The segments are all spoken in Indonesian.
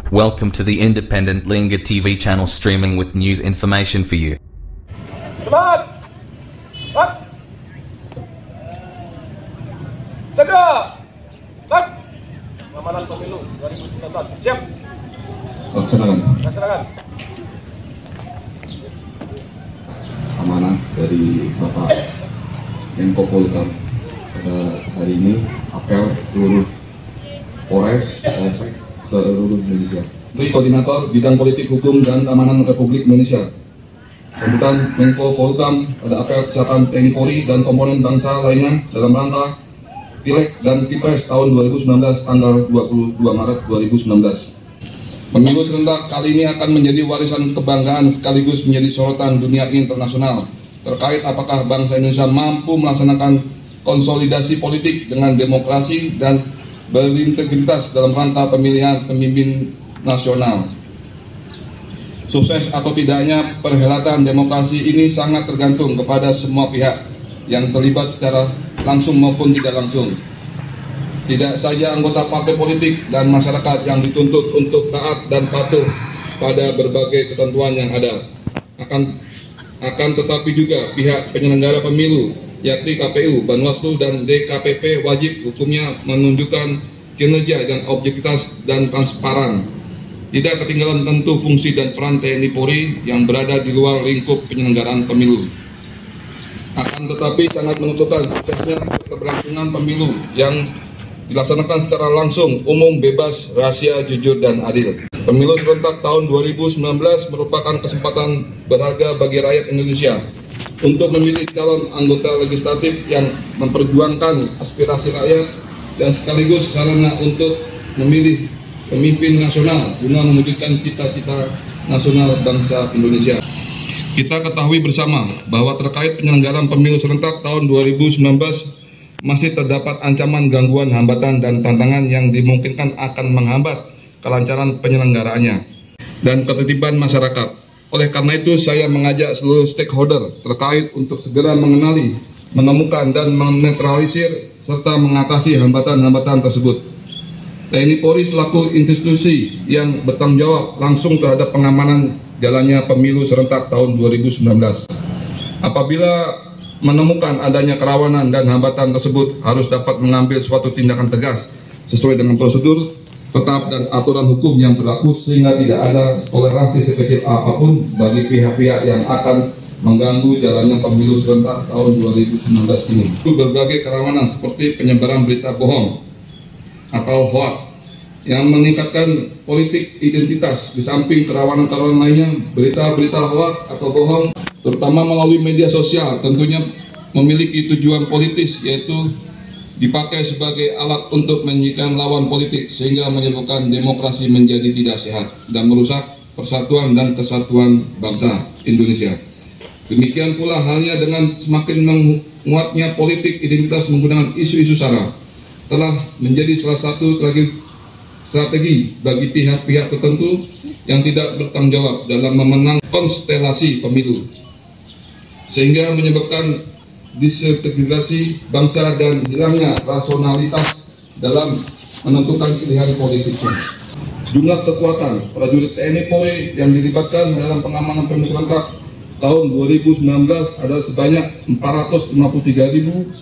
Welcome to the independent Lingga TV channel streaming with news information for you. Semangat! Bak! Jaga! Bak! Pengamanan pemilu 2019. Siap! Laksanakan. Laksanakan. Amanah dari Bapak Menko Polhukam pada hari ini, apel seluruh Polres, Polsek seluruh Indonesia. Koordinator Bidang Politik Hukum dan Keamanan Republik Indonesia. Sambutan Menko Polhukam pada apel kesiapan TNI Polri dan komponen bangsa lainnya dalam rangka Pileg dan Pilpres tahun 2019 tanggal 22 Maret 2019. Pemilu serentak kali ini akan menjadi warisan kebanggaan sekaligus menjadi sorotan dunia internasional terkait apakah bangsa Indonesia mampu melaksanakan konsolidasi politik dengan demokrasi dan berintegritas dalam rangka pemilihan pemimpin nasional. Sukses atau tidaknya perhelatan demokrasi ini sangat tergantung kepada semua pihak yang terlibat secara langsung maupun tidak langsung. Tidak saja anggota partai politik dan masyarakat yang dituntut untuk taat dan patuh pada berbagai ketentuan yang ada. Akan tetapi juga pihak penyelenggara pemilu, yakni KPU, Bawaslu, dan DKPP wajib hukumnya menunjukkan kinerja yang objektivitas dan transparan. Tidak ketinggalan tentu fungsi dan peran TNI Polri yang berada di luar lingkup penyelenggaraan pemilu. Akan tetapi sangat menentukan suksesnya keberlangsungan pemilu yang dilaksanakan secara langsung, umum, bebas, rahasia, jujur, dan adil. Pemilu serentak tahun 2019 merupakan kesempatan berharga bagi rakyat Indonesia untuk memilih calon anggota legislatif yang memperjuangkan aspirasi rakyat dan sekaligus sarana untuk memilih pemimpin nasional guna mewujudkan cita-cita nasional bangsa Indonesia. Kita ketahui bersama bahwa terkait penyelenggaraan pemilu serentak tahun 2019 masih terdapat ancaman gangguan, hambatan, dan tantangan yang dimungkinkan akan menghambat kelancaran penyelenggaraannya dan ketertiban masyarakat. Oleh karena itu, saya mengajak seluruh stakeholder terkait untuk segera mengenali, menemukan, dan menetralisir serta mengatasi hambatan-hambatan tersebut. TNI Polri selaku institusi yang bertanggung jawab langsung terhadap pengamanan jalannya pemilu serentak tahun 2019. Apabila menemukan adanya kerawanan dan hambatan tersebut, harus dapat mengambil suatu tindakan tegas sesuai dengan prosedur, tetap, dan aturan hukum yang berlaku sehingga tidak ada toleransi sekecil apapun bagi pihak-pihak yang akan mengganggu jalannya pemilu serentak tahun 2019 ini. Berbagai kerawanan seperti penyebaran berita bohong atau hoax yang meningkatkan politik identitas, di samping kerawanan-kerawanan lainnya, berita-berita hoax atau bohong terutama melalui media sosial tentunya memiliki tujuan politis, yaitu dipakai sebagai alat untuk menjadikan lawan politik sehingga menyebabkan demokrasi menjadi tidak sehat dan merusak persatuan dan kesatuan bangsa Indonesia. Demikian pula halnya dengan semakin menguatnya politik identitas menggunakan isu-isu sara telah menjadi salah satu strategi bagi pihak-pihak tertentu yang tidak bertanggung jawab dalam memenang konstelasi pemilu, sehingga menyebabkan disintegrasi bangsa dan hilangnya rasionalitas dalam menentukan pilihan politiknya. Jumlah kekuatan prajurit TNI Polri yang dilibatkan dalam pengamanan pemilu serentak tahun 2019 adalah sebanyak 453.133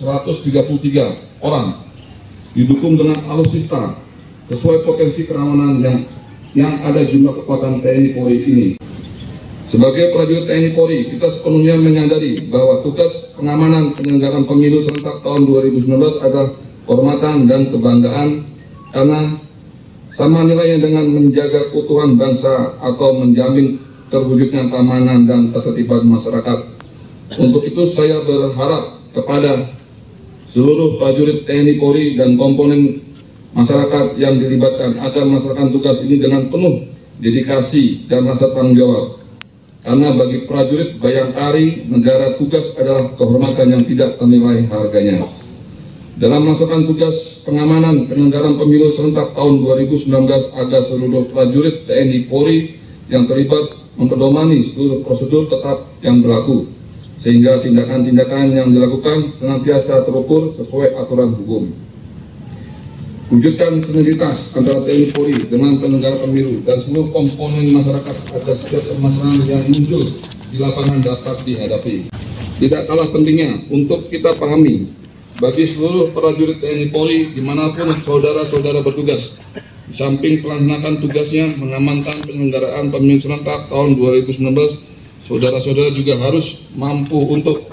orang, didukung dengan alutsista sesuai potensi kerawanan yang ada jumlah kekuatan TNI Polri ini. Sebagai prajurit TNI Polri, kita sepenuhnya menyadari bahwa tugas pengamanan penyelenggaraan pemilu serentak tahun 2019 adalah kehormatan dan kebanggaan karena sama nilainya dengan menjaga keutuhan bangsa atau menjamin terwujudnya keamanan dan ketertiban masyarakat. Untuk itu saya berharap kepada seluruh prajurit TNI Polri dan komponen masyarakat yang dilibatkan agar melaksanakan tugas ini dengan penuh dedikasi dan rasa tanggung jawab. Karena bagi prajurit Bayangkari, negara tugas adalah kehormatan yang tidak ternilai harganya. Dalam melaksanakan tugas pengamanan penyelenggaraan pemilu serentak tahun 2019 agar seluruh prajurit TNI Polri yang terlibat memperdomani seluruh prosedur tetap yang berlaku, sehingga tindakan-tindakan yang dilakukan senantiasa terukur sesuai aturan hukum. Wujudkan sinergitas antara TNI Polri dengan penyelenggara pemilu dan seluruh komponen masyarakat agar setiap permasalahan yang muncul di lapangan dapat dihadapi. Tidak kalah pentingnya untuk kita pahami bagi seluruh prajurit TNI Polri dimanapun saudara-saudara bertugas, di samping melaksanakan tugasnya mengamankan penyelenggaraan pemilu serentak tahun 2019, saudara-saudara juga harus mampu untuk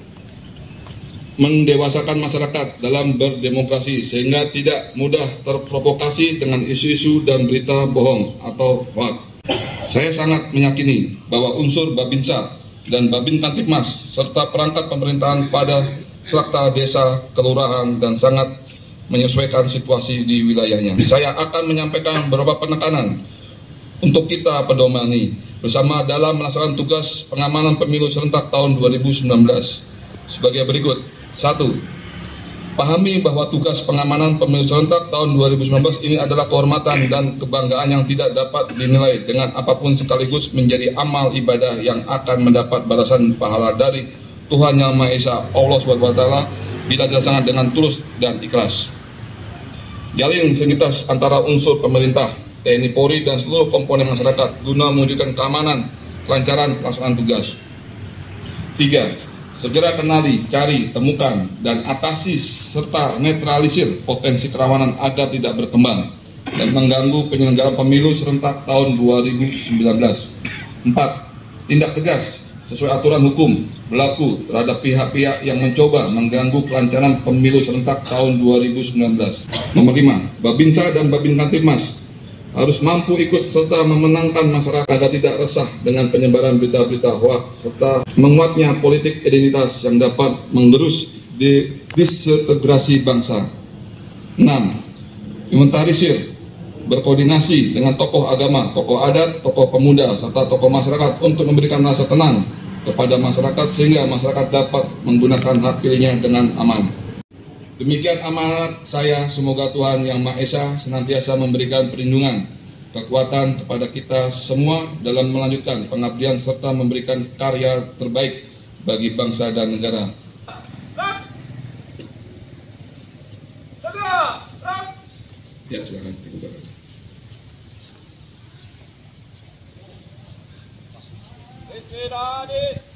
mendewasakan masyarakat dalam berdemokrasi sehingga tidak mudah terprovokasi dengan isu-isu dan berita bohong atau hoax. Saya sangat meyakini bahwa unsur Babinsa dan Babin Kantipmas serta perangkat pemerintahan pada serta desa, kelurahan dan sangat menyesuaikan situasi di wilayahnya. Saya akan menyampaikan beberapa penekanan untuk kita pedomani bersama dalam melaksanakan tugas pengamanan pemilu serentak tahun 2019 sebagai berikut. 1. Pahami bahwa tugas pengamanan pemilu serentak tahun 2019 ini adalah kehormatan dan kebanggaan yang tidak dapat dinilai dengan apapun sekaligus menjadi amal ibadah yang akan mendapat balasan pahala dari Tuhan Yang Maha Esa, Allah SWT, bila dilaksanakan dengan tulus dan ikhlas. Jalin sinergitas antara unsur pemerintah, TNI Polri dan seluruh komponen masyarakat guna mewujudkan keamanan, kelancaran pelaksanaan tugas. 3. Segera kenali, cari, temukan, dan atasi serta netralisir potensi kerawanan agar tidak berkembang dan mengganggu penyelenggaraan pemilu serentak tahun 2019. 4. Tindak tegas sesuai aturan hukum berlaku terhadap pihak-pihak yang mencoba mengganggu kelancaran pemilu serentak tahun 2019. Nomor 5. Babinsa dan Babin Kantipmas harus mampu ikut serta memenangkan masyarakat agar tidak resah dengan penyebaran berita-berita hoax serta menguatnya politik identitas yang dapat menggerus disintegrasi bangsa. 6. Inventarisir, berkoordinasi dengan tokoh agama, tokoh adat, tokoh pemuda, serta tokoh masyarakat untuk memberikan rasa tenang kepada masyarakat sehingga masyarakat dapat menggunakan hak pilihnya dengan aman. Demikian amanat saya, semoga Tuhan Yang Maha Esa senantiasa memberikan perlindungan, kekuatan kepada kita semua dalam melanjutkan pengabdian serta memberikan karya terbaik bagi bangsa dan negara. Ya, silakan.